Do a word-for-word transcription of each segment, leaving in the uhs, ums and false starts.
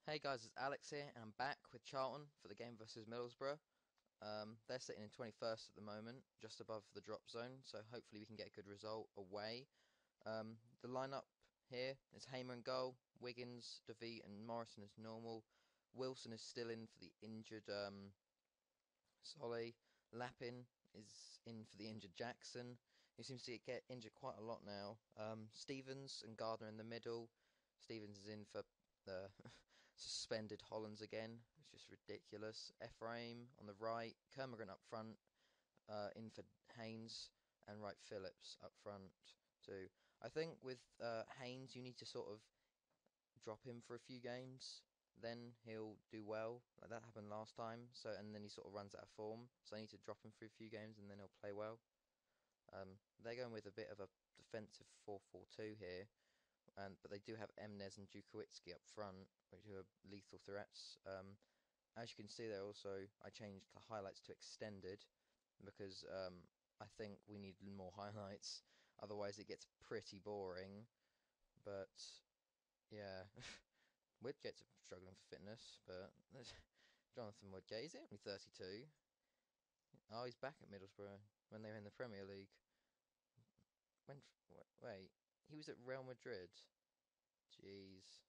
Hey guys, it's Alex here, and I'm back with Charlton for the game versus Middlesbrough. Um, they're sitting in twenty-first at the moment, just above the drop zone, so hopefully we can get a good result away. Um, the lineup here is Hamer and goal, Wiggins, DeVete, and Morrison as normal. Wilson is still in for the injured um, Solly. Lappin is in for the injured Jackson, who seems to get injured quite a lot now. Um, Stevens and Gardner in the middle. Stevens is in for the suspended Hollands again. It's just ridiculous. Ephraim on the right, Kermorgan up front, uh, in for Haynes, and Wright Phillips up front too. I think with uh, Haynes, you need to sort of drop him for a few games. Then he'll do well. Like that happened last time. So and then he sort of runs out of form. So I need to drop him for a few games, and then he'll play well. Um, they're going with a bit of a defensive four four two here, and but they do have Emnes and Djukowiecki up front, which are lethal threats. Um, as you can see there also, I changed the highlights to extended because um, I think we need more highlights. Otherwise, it gets pretty boring. But yeah, Woodgate's struggling for fitness, but Jonathan Woodgate, is he only thirty-two? Oh, he's back at Middlesbrough when they were in the Premier League. When? Wait, he was at Real Madrid. Jeez,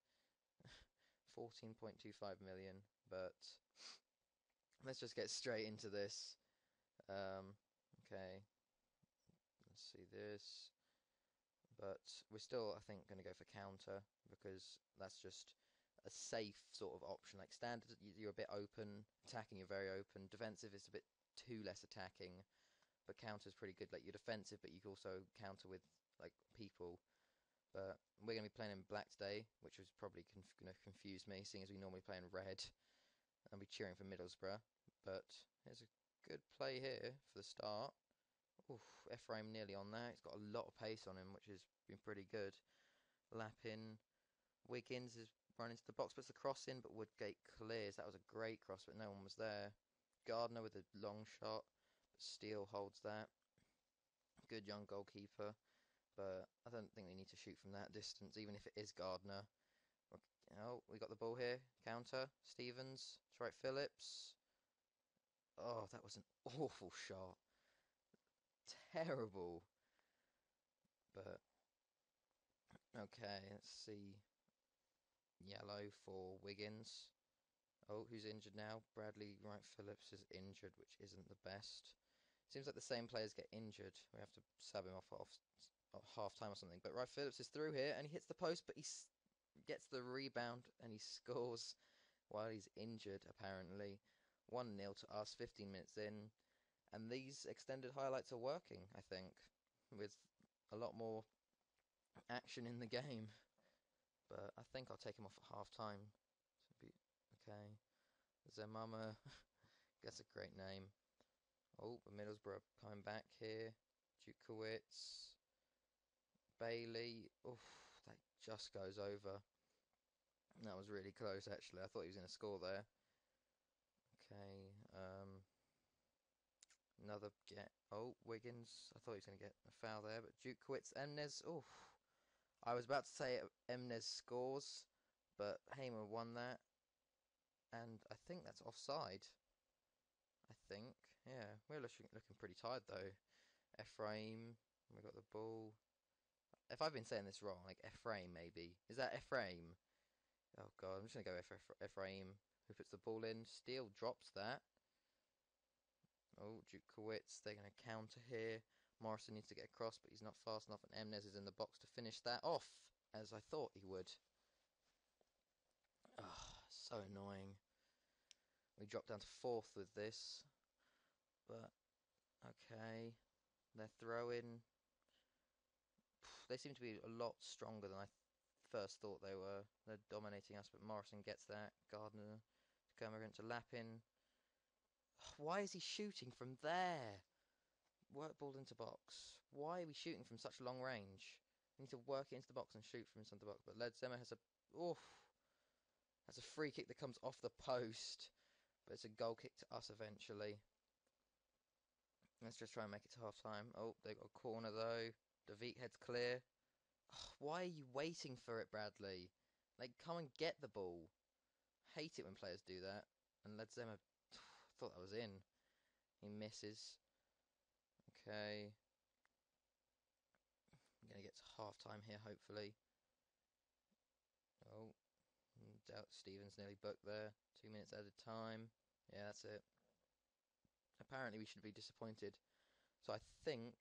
fourteen point two five million. But let's just get straight into this. Um, okay, let's see this. But we're still, I think, going to go for counter because that's just a safe sort of option. Like standard, you're a bit open. Attacking, you're very open. Defensive is a bit too less attacking, but counter is pretty good. Like you're defensive, but you can also counter with like people. But we're going to be playing in black today, which was probably conf going to confuse me, seeing as we normally play in red. And be cheering for Middlesbrough. But here's a good play here for the start. Oof, Ephraim nearly on there. He's got a lot of pace on him, which has been pretty good. Lappin. Wiggins is running to the box, puts the cross in, but Woodgate clears. That was a great cross, but no one was there. Gardner with a long shot, but Steele holds that. Good young goalkeeper, but I don't think they need to shoot from that distance, even if it is Gardner. Oh, we got the ball here. Counter. Stevens. It's right, Phillips. Oh, that was an awful shot. Terrible. But, okay, let's see. Yellow for Wiggins. Oh, who's injured now? Bradley Wright Phillips is injured, which isn't the best. Seems like the same players get injured. We have to sub him off off, off half time or something. But Wright Phillips is through here and he hits the post, but he gets the rebound and he scores while he's injured, apparently. one nil to us, fifteen minutes in. And these extended highlights are working, I think, with a lot more action in the game. But I think I'll take him off at half time. Okay. Zemama, that's a great name. Oh, Middlesbrough coming back here. Djukowiec. Bailey. Oof, that just goes over. That was really close, actually. I thought he was going to score there. Okay. Um, another get. Oh, Wiggins. I thought he was going to get a foul there, but Djukowiec. Emnes. Oof. I was about to say Emnes scores, but Hamer won that. And I think that's offside. I think. Yeah, we're looking, looking pretty tired, though. Ephraim. We got the ball. If I've been saying this wrong, like Ephraim maybe. Is that Ephraim? Oh god, I'm just going to go with Ephraim. Who puts the ball in? Steele drops that. Oh, Djukowiec. They're going to counter here. Morrison needs to get across, but he's not fast enough. And Emnes is in the box to finish that off, as I thought he would. Oh, so annoying. We dropped down to fourth with this. But, okay. They're throwing. They seem to be a lot stronger than I th first thought they were. They're dominating us, but Morrison gets that. Gardner to Kermorgan to Lappin. Why is he shooting from there? Work ball into box. Why are we shooting from such long range? We need to work it into the box and shoot from inside the box. But Ledzema has a oof. Has a free kick that comes off the post. But it's a goal kick to us eventually. Let's just try and make it to half time. Oh, they got a corner though. DeVete heads clear. Oh, why are you waiting for it, Bradley? Like, come and get the ball. Hate it when players do that. And Ledzema thought that was in. He misses. Okay. I'm going to get to half time here, hopefully. Oh, doubt Stevens nearly booked there. Two minutes at a time. Yeah, that's it. Apparently, we should be disappointed. So I think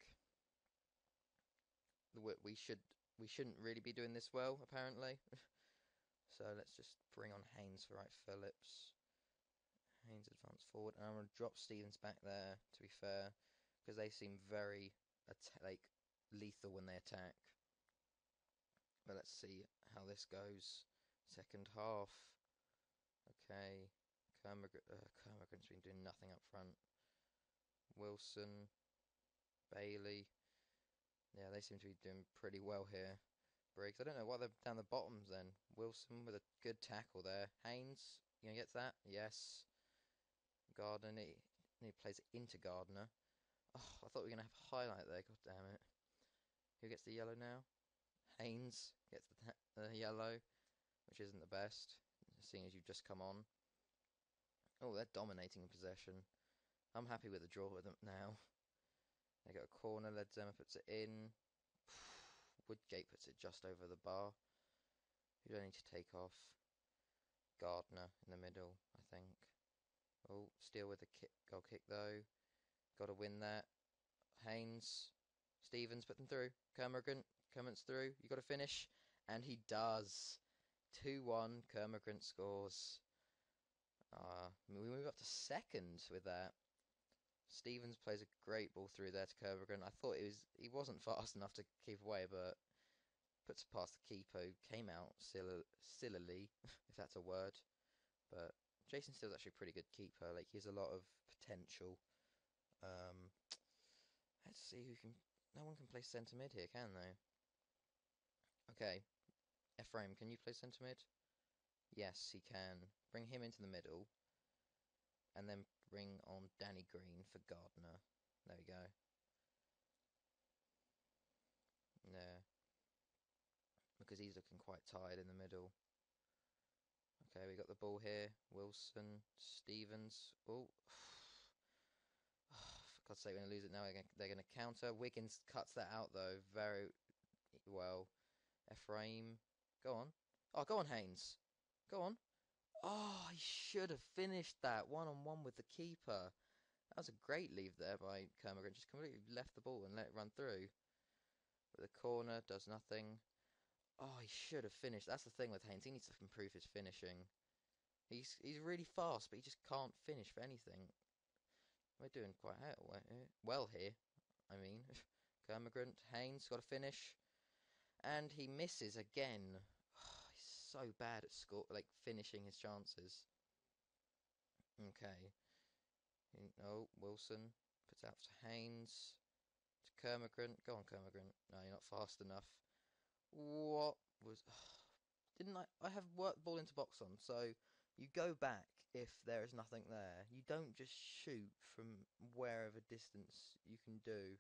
we should we shouldn't really be doing this well. Apparently. So let's just bring on Haynes for right Phillips. Haynes advance forward, and I'm going to drop Stevens back there, to be fair, because they seem very like lethal when they attack. But let's see how this goes. Second half. Okay. Kermorgan, uh, Kermorgan's been doing nothing up front. Wilson. Bailey. Yeah, they seem to be doing pretty well here. Briggs. I don't know why they're down the bottoms then. Wilson with a good tackle there. Haynes. You going to get to that? Yes. Gardner. He, he plays it into Gardner. Oh, I thought we were going to have a highlight there. God damn it. Who gets the yellow now? Haynes gets the, the yellow, which isn't the best, seeing as you've just come on. Oh, they're dominating in possession. I'm happy with the draw with them now. They got a corner, Ledzema puts it in. Woodgate puts it just over the bar. Who do I need to take off? Gardner in the middle, I think. Oh, Steele with the kick, goal kick though. Got to win that. Haynes. Stevens put them through. Kermorgan comes through. You got to finish. And he does. two one. Kermorgan scores. Uh, we move up to second with that. Stevens plays a great ball through there to Kermorgan. I thought it was he wasn't fast enough to keep away, but puts it past the keeper, who came out sillily, if that's a word. But Jason Steele's actually a pretty good keeper. Like, he has a lot of potential. Um, let's see who can. No one can play centre mid here, can they? Okay, Ephraim, can you play centre mid? Yes, he can. Bring him into the middle, and then bring on Danny Green for Gardner. There we go. Yeah, because he's looking quite tired in the middle. Okay, we got the ball here. Wilson, Stevens. Oh, for God's sake, we're going to lose it now. They're going to counter. Wiggins cuts that out, though, very well. Ephraim. Go on. Oh, go on, Haynes. Go on. Oh, he should have finished that one-on-one with the keeper. That was a great leave there by Kermorgan. Just completely left the ball and let it run through. But the corner does nothing. Oh, he should have finished. That's the thing with Haynes. He needs to improve his finishing. He's he's really fast, but he just can't finish for anything. We're doing quite well here. I mean, Kermorgan, Haynes got to finish. And he misses again. Oh, he's so bad at score, like finishing his chances. Okay. No, Wilson puts out to Haynes. To Kermorgan. Go on, Kermorgan. No, you're not fast enough. What was... Didn't I... I have worked ball into box on, so you go back if there is nothing there. You don't just shoot from wherever distance you can do.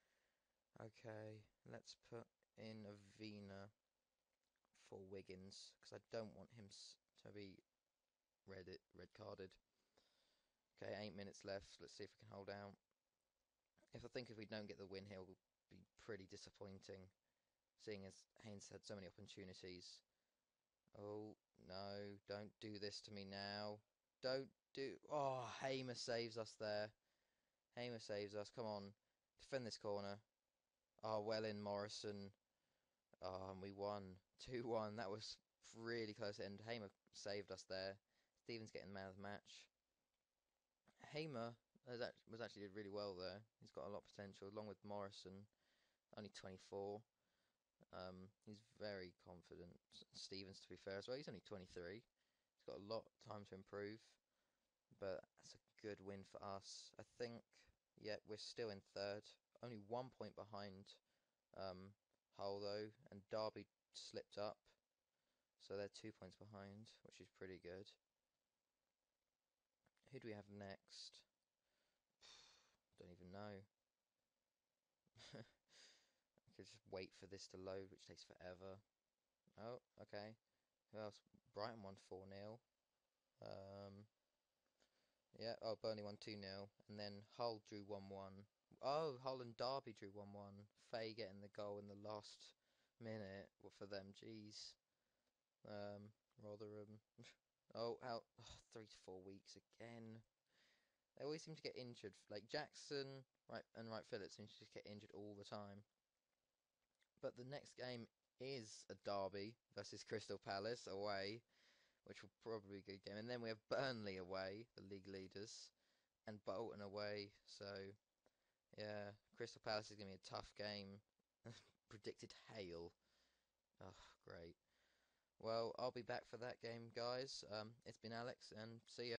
Okay, let's put in a Vina for Wiggins, because I don't want him to be red, red carded. Okay, eight minutes left. Let's see if we can hold out. If I think if we don't get the win here, will be pretty disappointing, seeing as Haynes had so many opportunities. Oh, no, don't do this to me now. Don't do... Oh, Hamer saves us there. Hamer saves us. Come on. Defend this corner. Oh, well in, Morrison. Oh, and we won. two one. That was really close to end. Hamer saved us there. Stevens getting the man of the match. Hamer was actually did really well there. He's got a lot of potential, along with Morrison. Only twenty-four. Um, he's very confident. Stevens, to be fair as well, he's only twenty-three. He's got a lot of time to improve. But that's a good win for us. I think, yeah, we're still in third. Only one point behind um, Hull, though. And Derby slipped up. So they're two points behind, which is pretty good. Who do we have next? Don't even know. I could just wait for this to load, which takes forever. Oh, okay. Who else? Brighton won four nil. Um, yeah. Oh, Burnley won two nil, and then Hull drew one one. Oh, Hull and Derby drew one one. Faye getting the goal in the last minute for them. Jeez. Um, Rotherham. Oh, out oh, three to four weeks again. They always seem to get injured. Like Jackson, right, and Wright Phillips seem to just get injured all the time. But the next game is a derby versus Crystal Palace away, which will probably be a good game. And then we have Burnley away, the league leaders, and Bolton away. So yeah, Crystal Palace is going to be a tough game. Predicted hail. Oh, great. Well, I'll be back for that game, guys. Um, it's been Alex, and see ya.